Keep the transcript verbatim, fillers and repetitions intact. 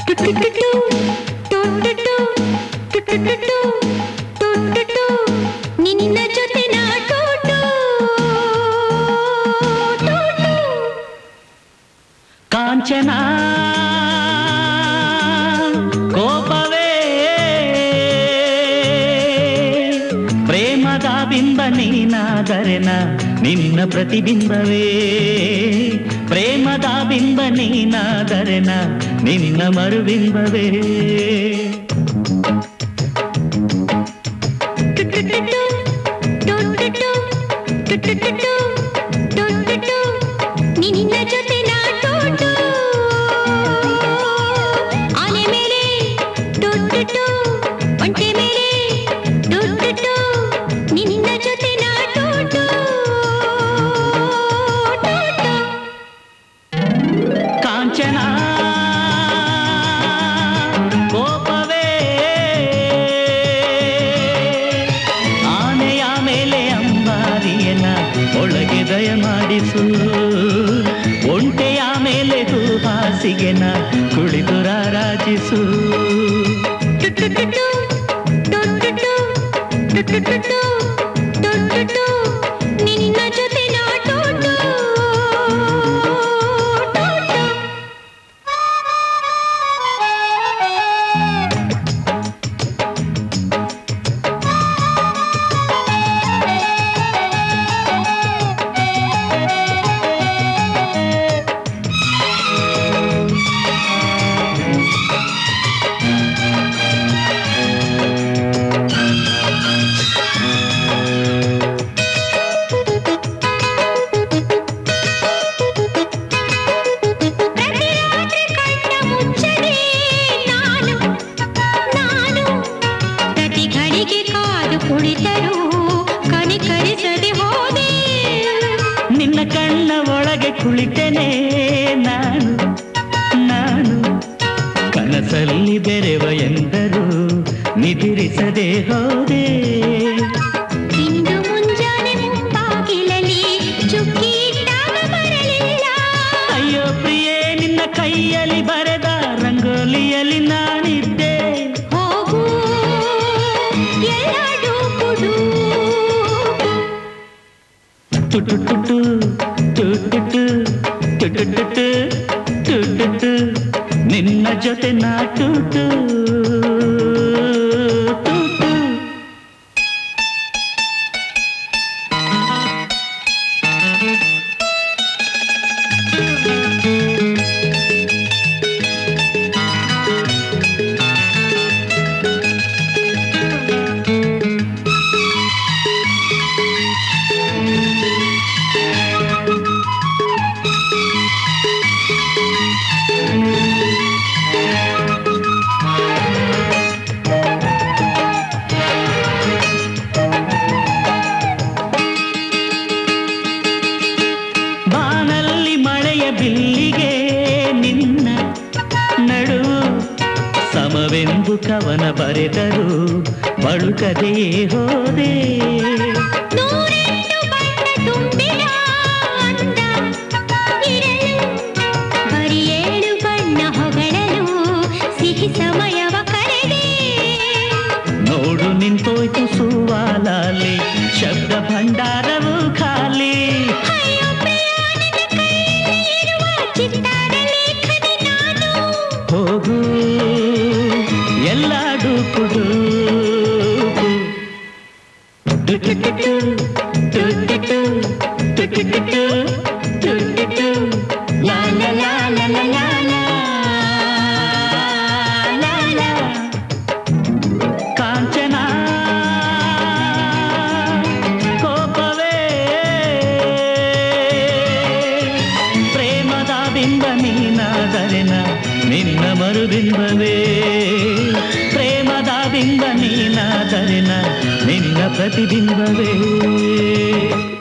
ನಿನ್ನ ಜೊತೆ ಕಾಂಚನ ಕೋಪವೇ ಪ್ರೇಮದ ಬಿಂಬ ನೀನಾದರೆನ ನಿನ್ನ ಪ್ರತಿಬಿಂಬವೇ ಪ್ರೇಮದ ಬಿಂಬ ನೀನಾದರೆನ ನಿನ್ನ ಮರುಬಿಂಬವೇ ನಿನ್ನ ಜೊತೆ ನಾಟೋಟು ಆನೆ ಮೇಲೆ ಟೊಟ್ಟು ಒಂಟೆ ಮೇಲೆ ಟೊಟ್ಟು ನಿನ್ನ ಜೊತೆ ನಾಟೋಟು ಕಾಂಚನ ಕೋಪವೇ ಆನೆಯ ಮೇಲೆ ಅಂಬಾರಿಯನ ಒಳಗೆ ದಯ ಮಾಡಿಸು ಒಂಟೆಯ ಮೇಲೆ ಹಾಸಿಗೆನ ಕುಳಿತು ರಾರಾಜಿಸು ನಿನ್ನ ಜೊತೆ ನಾಟೋಟು ಕುಳಿತರು ಕನಿಕರಿಸದೆ ಹೋದೆ ನಿನ್ನ ಕಣ್ಣ ಒಳಗೆ ಕುಳಿತನೆ ನಾನು ನಾನು ಕನಸಲ್ಲಿ ಬೆರೆವ ಎಂದರು ನಿದಿರಿಸದೆ ಹೋದೆ ಇಂದು ಮುಂಜಾನೆ ಮುಂಬಾಗಿಲಲ್ಲಿ ಚುಕ್ಕಿ ಇಟ್ಟಾಗ ಬರಲಿಲ್ಲ ಅಯ್ಯೋ ಪ್ರಿಯೇ ನಿನ್ನ ಕೈಯಲ್ಲಿ ಬರೆದ ರಂಗೋಲಿಯಲ್ಲಿ ನಾನಿದ್ದೆ ಹೋಗು ಟುಟುಟು ಟುಟುಟು ಟುಟುಟು ಟುಟುಟು ನಿನ್ನ ಜೊತೆ ನಾಟುಟು ಬಿಲ್ಲಿಗೆ ನಿನ್ನ ನಡು ಸಮವೆಂದು ಕವನ ಬರೆದರು ಬಳುಕದೆಯೇ ಹೋದೆ ನೂರೆಂಟು ಬಣ್ಣ ತುಂಬಿದ ಅಂದ ಇರಲು ಬರೀ ಏಳು ಬಣ್ಣ ಹೊಗಳಲು ಸಿಹಿ ಸಮಯವ ಕರೆದೆ ನೋಡು ನಿಂತೋಯ್ತು ಸುವಾಲಾಲಿ ಶಬ್ದ ಭಂಡಾರವು ಖಾಲಿ ಹೋಗು ಎಲ್ಲ ಡೂಪುಡು ಟುಟುಟು ಟುಟುಟು ಟುಟುಟು ಟುಟುಟು ಲಾ ಲಾ ಲಾ ಲಾ ಲಾ ಲಾ ಲಾ ಲಾ ಕಾಂಚನ ಕೋಪವೇ ಪ್ರೇಮದ ಬಿಂಬ ನೀನಾದರೆನ ನಿನ್ನ ಮರುಬಿಂಬವೇ ಪ್ರೇಮದ ಬಿಂಬ ನೀನಾದರೆನ ನಿನ್ನ ಪ್ರತಿಬಿಂಬವೇ